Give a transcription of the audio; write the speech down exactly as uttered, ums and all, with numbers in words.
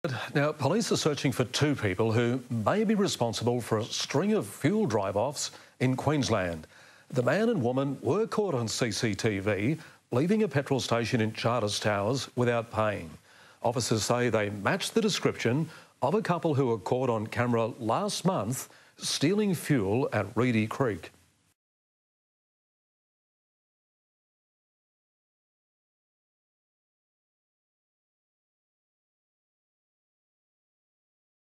Now, police are searching for two people who may be responsible for a string of fuel drive-offs in Queensland. The man and woman were caught on C C T V leaving a petrol station in Charters Towers without paying. Officers say they matched the description of a couple who were caught on camera last month stealing fuel at Reedy Creek.